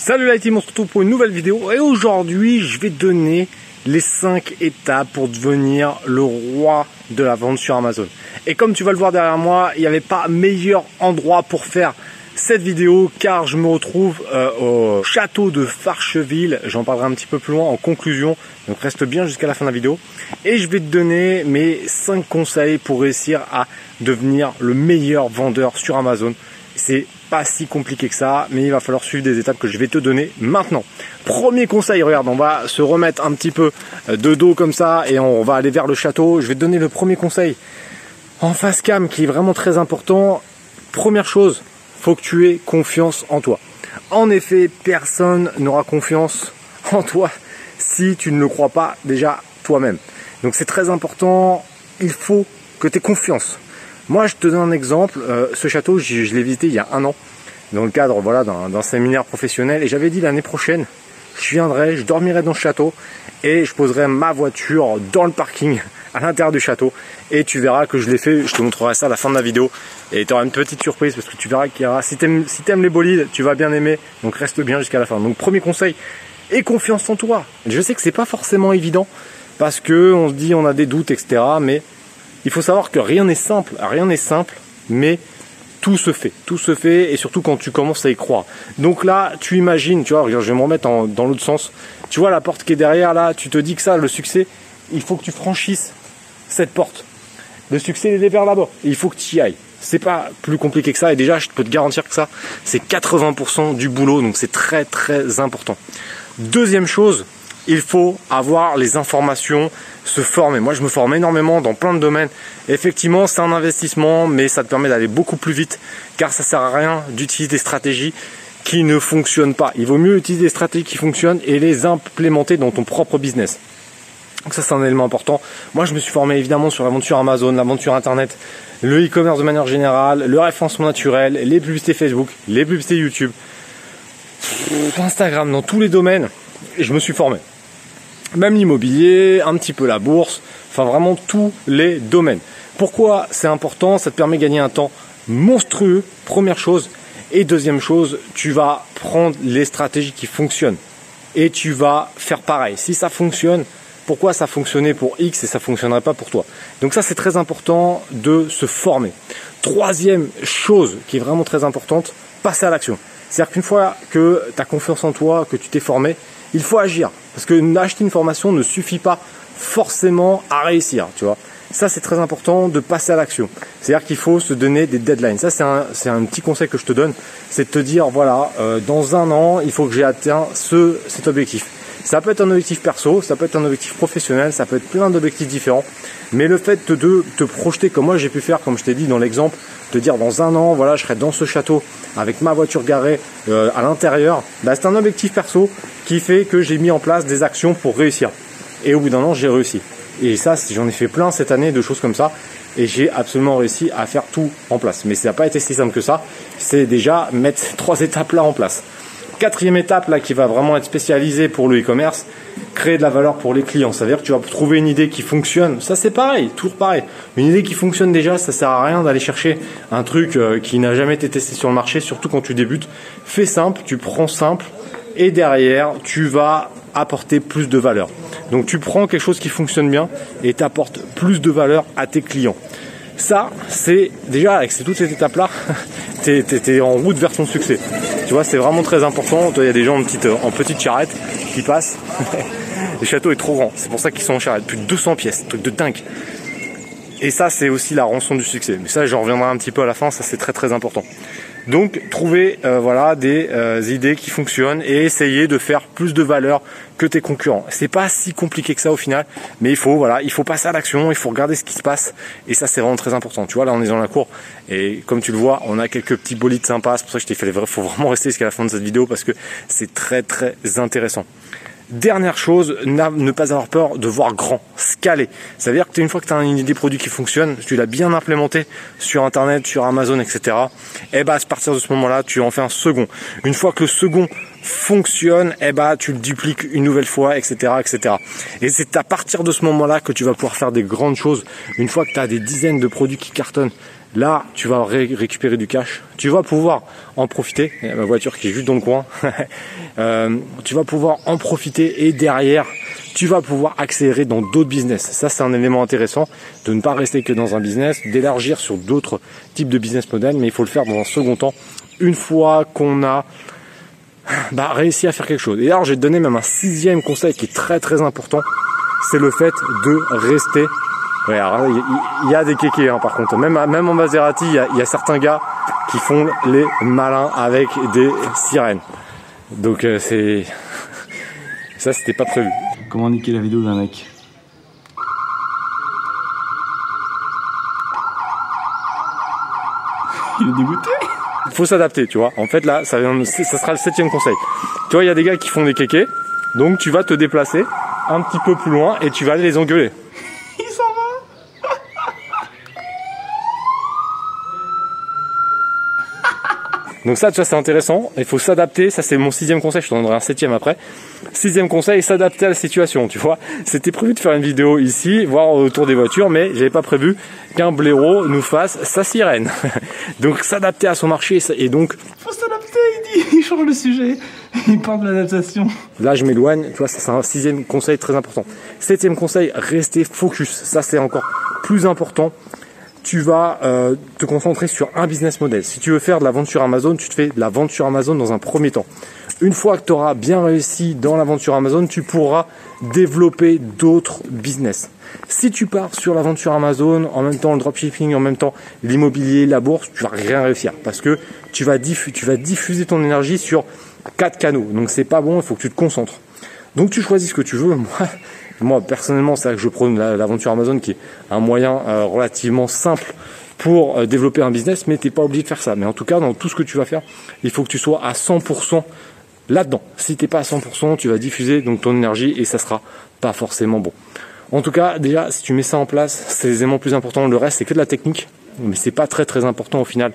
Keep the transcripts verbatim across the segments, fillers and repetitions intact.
Salut la team, on se retrouve pour une nouvelle vidéo et aujourd'hui je vais te donner les cinq étapes pour devenir le roi de la vente sur Amazon. Et comme tu vas le voir derrière moi, il n'y avait pas meilleur endroit pour faire cette vidéo car je me retrouve euh, au château de Farcheville. J'en parlerai un petit peu plus loin en conclusion, donc reste bien jusqu'à la fin de la vidéo. Et je vais te donner mes cinq conseils pour réussir à devenir le meilleur vendeur sur Amazon. C'est pas si compliqué que ça, mais il va falloir suivre des étapes que je vais te donner maintenant. Premier conseil, regarde, on va se remettre un petit peu de dos comme ça et on va aller vers le château. Je vais te donner le premier conseil en face cam qui est vraiment très important. Première chose, faut que tu aies confiance en toi. En effet, personne n'aura confiance en toi si tu ne le crois pas déjà toi-même. Donc c'est très important, il faut que tu aies confiance. Moi, je te donne un exemple. Euh, ce château, je, je l'ai visité il y a un an, dans le cadre voilà, d'un séminaire professionnel. Et j'avais dit l'année prochaine, je viendrai, je dormirai dans ce château et je poserai ma voiture dans le parking à l'intérieur du château. Et tu verras que je l'ai fait. Je te montrerai ça à la fin de la vidéo. Et tu auras une petite surprise parce que tu verras qu'il y aura. Si tu aimes si t'aimes les bolides, tu vas bien aimer. Donc reste bien jusqu'à la fin. Donc premier conseil, aie confiance en toi. Je sais que c'est pas forcément évident parce que on se dit on a des doutes, et cetera. Mais il faut savoir que rien n'est simple, rien n'est simple, mais tout se fait, tout se fait et surtout quand tu commences à y croire. Donc là, tu imagines, tu vois, regarde, je vais me remettre en, dans l'autre sens. Tu vois la porte qui est derrière là, tu te dis que ça, le succès, il faut que tu franchisses cette porte. Le succès, il est vers là-bas. Il faut que tu y ailles. C'est pas plus compliqué que ça et déjà, je peux te garantir que ça, c'est quatre-vingts pour cent du boulot, donc c'est très très important. Deuxième chose, il faut avoir les informations, se former. Moi, je me forme énormément dans plein de domaines. Effectivement, c'est un investissement, mais ça te permet d'aller beaucoup plus vite car ça sert à rien d'utiliser des stratégies qui ne fonctionnent pas. Il vaut mieux utiliser des stratégies qui fonctionnent et les implémenter dans ton propre business. Donc ça, c'est un élément important. Moi, je me suis formé évidemment sur l'aventure Amazon, l'aventure Internet, le e-commerce de manière générale, le référencement naturel, les publicités Facebook, les publicités YouTube, Instagram, dans tous les domaines. Et je me suis formé. Même l'immobilier, un petit peu la bourse, enfin vraiment tous les domaines. Pourquoi c'est important? Ça te permet de gagner un temps monstrueux, première chose. Et deuxième chose, tu vas prendre les stratégies qui fonctionnent et tu vas faire pareil. Si ça fonctionne, pourquoi ça fonctionnait pour X et ça ne fonctionnerait pas pour toi? Donc ça, c'est très important de se former. Troisième chose qui est vraiment très importante, passer à l'action. C'est-à-dire qu'une fois que tu as confiance en toi, que tu t'es formé, il faut agir. Parce que acheter une formation ne suffit pas forcément à réussir, tu vois. Ça, c'est très important de passer à l'action. C'est-à-dire qu'il faut se donner des deadlines. Ça, c'est un, c'est un petit conseil que je te donne. C'est de te dire, voilà, euh, dans un an, il faut que j'ai atteint ce, cet objectif. Ça peut être un objectif perso, ça peut être un objectif professionnel, ça peut être plein d'objectifs différents. Mais le fait de, de te projeter comme moi j'ai pu faire, comme je t'ai dit dans l'exemple, te dire dans un an, voilà, je serai dans ce château avec ma voiture garée euh, à l'intérieur, bah, c'est un objectif perso qui fait que j'ai mis en place des actions pour réussir. Et au bout d'un an, j'ai réussi. Et ça, j'en ai fait plein cette année de choses comme ça. Et j'ai absolument réussi à faire tout en place. Mais ça n'a pas été si simple que ça. C'est déjà mettre ces trois étapes-là en place. Quatrième étape là qui va vraiment être spécialisée pour le e-commerce, créer de la valeur pour les clients. Ça veut dire que tu vas trouver une idée qui fonctionne. Ça c'est pareil, toujours pareil. Une idée qui fonctionne déjà, ça sert à rien d'aller chercher un truc qui n'a jamais été testé sur le marché, surtout quand tu débutes. Fais simple, tu prends simple et derrière tu vas apporter plus de valeur. Donc tu prends quelque chose qui fonctionne bien et tu apportes plus de valeur à tes clients. Ça, c'est déjà avec toutes ces étapes-là, tu es en route vers ton succès. Tu vois, c'est vraiment très important. Il y a des gens en petite, en petite charrette qui passent. Le château est trop grand. C'est pour ça qu'ils sont en charrette. Plus de deux cents pièces. Truc de dingue. Et ça, c'est aussi la rançon du succès. Mais ça, j'en reviendrai un petit peu à la fin. Ça, c'est très très important. Donc, trouver euh, voilà, des euh, idées qui fonctionnent et essayer de faire plus de valeur que tes concurrents. C'est pas si compliqué que ça au final, mais il faut voilà, il faut passer à l'action, il faut regarder ce qui se passe et ça c'est vraiment très important. Tu vois, là on est dans la cour et comme tu le vois, on a quelques petits bolides sympas. C'est pour ça que je t'ai fait. Il faut vraiment rester jusqu'à la fin de cette vidéo parce que c'est très très intéressant. Dernière chose, ne pas avoir peur de voir grand, scaler. Ça veut dire que une fois que tu as une idée produit qui fonctionne, tu l'as bien implémenté sur Internet, sur Amazon, et cetera. Et bah à partir de ce moment-là, tu en fais un second. Une fois que le second fonctionne, et bah tu le dupliques une nouvelle fois, et cetera, et cetera. Et c'est à partir de ce moment-là que tu vas pouvoir faire des grandes choses. Une fois que tu as des dizaines de produits qui cartonnent, Là, tu vas ré récupérer du cash. Tu vas pouvoir en profiter. Il y a ma voiture qui est juste dans le coin. euh, tu vas pouvoir en profiter et derrière, tu vas pouvoir accélérer dans d'autres business. Ça, c'est un élément intéressant de ne pas rester que dans un business, d'élargir sur d'autres types de business models, mais il faut le faire dans un second temps, une fois qu'on a bah, réussi à faire quelque chose. Et alors, je vais te donner même un sixième conseil qui est très très important, c'est le fait de rester. Ouais, alors, il y a des kékés hein, par contre, même, même en Maserati, il y, a, il y a certains gars qui font les malins avec des sirènes. Donc euh, c'est ça, c'était pas prévu. Comment niquer la vidéo d'un mec? Il est dégoûté. Faut s'adapter, tu vois. En fait là, ça, ça sera le septième conseil. Tu vois, il y a des gars qui font des kékés, donc tu vas te déplacer un petit peu plus loin et tu vas aller les engueuler. Il s'en va. Donc ça, tu vois, c'est intéressant. Il faut s'adapter. Ça, c'est mon sixième conseil. Je te donnerai un septième après. Sixième conseil, s'adapter à la situation. Tu vois, c'était prévu de faire une vidéo ici, voir autour des voitures, mais j'avais pas prévu qu'un blaireau nous fasse sa sirène. Donc s'adapter à son marché et donc. Faut s'adapter. Il dit, il change le sujet. Il parle de l'adaptation. Là, je m'éloigne. Tu vois, ça, c'est un sixième conseil très important. Septième conseil, rester focus. Ça, c'est encore plus important. Tu vas euh, te concentrer sur un business model. Si tu veux faire de la vente sur Amazon, tu te fais de la vente sur Amazon dans un premier temps. Une fois que tu auras bien réussi dans la vente sur Amazon, tu pourras développer d'autres business. Si tu pars sur la vente sur Amazon, en même temps le dropshipping, en même temps l'immobilier, la bourse, tu vas rien réussir parce que tu vas, diffu- tu vas diffuser ton énergie sur quatre canaux. Donc c'est pas bon, il faut que tu te concentres. Donc tu choisis ce que tu veux. Moi, Moi, personnellement, c'est vrai que je prône l'aventure Amazon qui est un moyen euh, relativement simple pour euh, développer un business, mais tu n'es pas obligé de faire ça. Mais en tout cas, dans tout ce que tu vas faire, il faut que tu sois à cent pour cent là-dedans. Si tu n'es pas à cent pour cent, tu vas diffuser donc ton énergie et ça sera pas forcément bon. En tout cas, déjà, si tu mets ça en place, c'est les éléments plus importants. Le reste, c'est que de la technique, mais c'est pas très très important au final.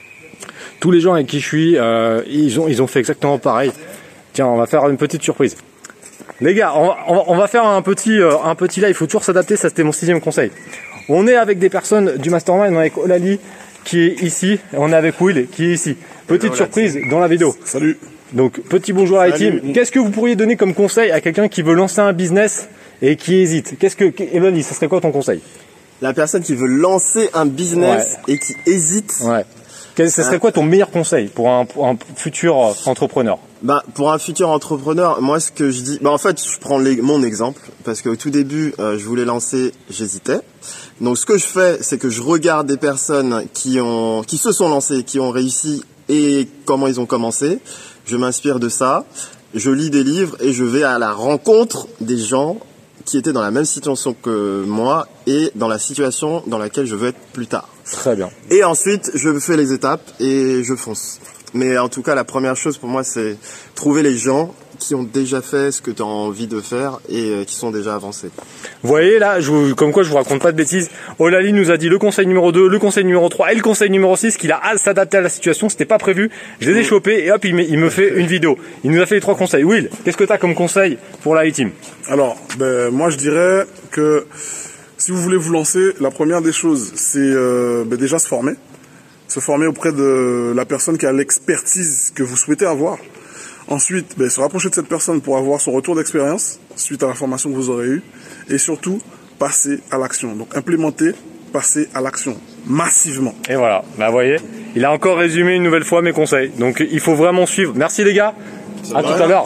Tous les gens avec qui je suis, euh, ils ont, ils ont fait exactement pareil. Tiens, on va faire une petite surprise. Les gars, on va, on va faire un petit, euh, un petit live, il faut toujours s'adapter, ça c'était mon sixième conseil. On est avec des personnes du Mastermind, on est avec Olali qui est ici, et on est avec Will qui est ici. Petite Hello, surprise dans la vidéo. Salut. Donc petit bonjour à la team. Qu'est-ce que vous pourriez donner comme conseil à quelqu'un qui veut lancer un business et qui hésite? Qu'est-ce que, Olali, ça serait quoi ton conseil? La personne qui veut lancer un business ouais. et qui hésite. Ouais. Ce serait quoi ton meilleur conseil pour un, pour un futur entrepreneur? Bah, pour un futur entrepreneur, moi ce que je dis, bah en fait je prends les, mon exemple parce qu'au tout début euh, je voulais lancer, j'hésitais. Donc ce que je fais, c'est que je regarde des personnes qui ont, qui se sont lancées, qui ont réussi et comment ils ont commencé. Je m'inspire de ça, je lis des livres et je vais à la rencontre des gens qui étaient dans la même situation que moi et dans la situation dans laquelle je veux être plus tard. Très bien. Et ensuite, je fais les étapes et je fonce. Mais en tout cas, la première chose pour moi, c'est trouver les gens qui ont déjà fait ce que tu as envie de faire et qui sont déjà avancés. Vous voyez là, je vous, comme quoi je vous raconte pas de bêtises. Olali nous a dit le conseil numéro deux, le conseil numéro trois et le conseil numéro six qu'il a à s'adapter à la situation. C'était pas prévu. Je les ai chopés et hop, il me, il me fait une vidéo. Il nous a fait les trois conseils. Will, qu'est-ce que tu as comme conseil pour la team? Alors, ben, moi je dirais que si vous voulez vous lancer, la première des choses, c'est euh, ben, déjà se former. Se former auprès de la personne qui a l'expertise que vous souhaitez avoir. Ensuite, ben, se rapprocher de cette personne pour avoir son retour d'expérience suite à la formation que vous aurez eue. Et surtout, passer à l'action. Donc, implémenter, passer à l'action massivement. Et voilà, bah, vous voyez, il a encore résumé une nouvelle fois mes conseils. Donc, il faut vraiment suivre. Merci les gars. À tout à l'heure.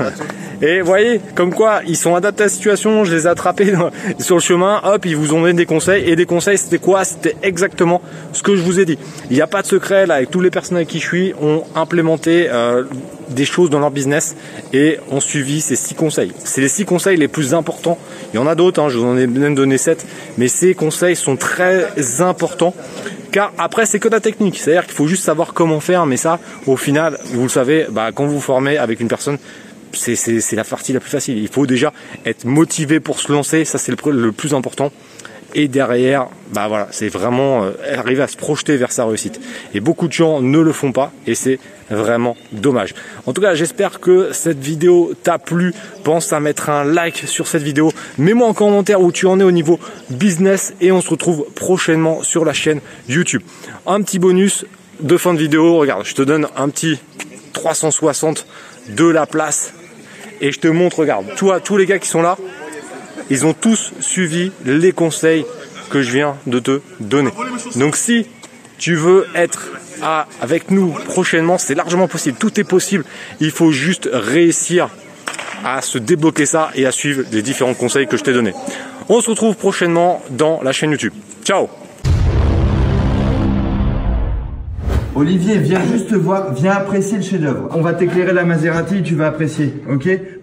Et vous voyez, comme quoi, ils sont adaptés à la situation, je les ai attrapés dans, sur le chemin, hop, ils vous ont donné des conseils. Et des conseils, c'était quoi? C'était exactement ce que je vous ai dit. Il n'y a pas de secret, là, avec toutes les personnes avec qui je suis, ont implémenté euh, des choses dans leur business et ont suivi ces six conseils. C'est les six conseils les plus importants. Il y en a d'autres, hein, je vous en ai même donné sept, mais ces conseils sont très importants. Car après, c'est que de la technique. C'est-à-dire qu'il faut juste savoir comment faire. Mais ça, au final, vous le savez, bah, quand vous vous formez avec une personne, c'est la partie la plus facile. Il faut déjà être motivé pour se lancer. Ça, c'est le, le plus important. et derrière, bah voilà, c'est vraiment euh, arriver à se projeter vers sa réussite. Et beaucoup de gens ne le font pas et c'est vraiment dommage. En tout cas, j'espère que cette vidéo t'a plu. Pense à mettre un like sur cette vidéo. Mets-moi en commentaire où tu en es au niveau business et on se retrouve prochainement sur la chaîne YouTube. Un petit bonus de fin de vidéo. Regarde, je te donne un petit trois cent soixante de la place et je te montre, regarde, toi, tous les gars qui sont là, ils ont tous suivi les conseils que je viens de te donner. Donc si tu veux être à, avec nous prochainement, c'est largement possible. Tout est possible. Il faut juste réussir à se débloquer ça et à suivre les différents conseils que je t'ai donnés. On se retrouve prochainement dans la chaîne YouTube. Ciao! Olivier, viens juste voir, viens apprécier le chef-d'œuvre. On va t'éclairer la Maserati, tu vas apprécier, ok?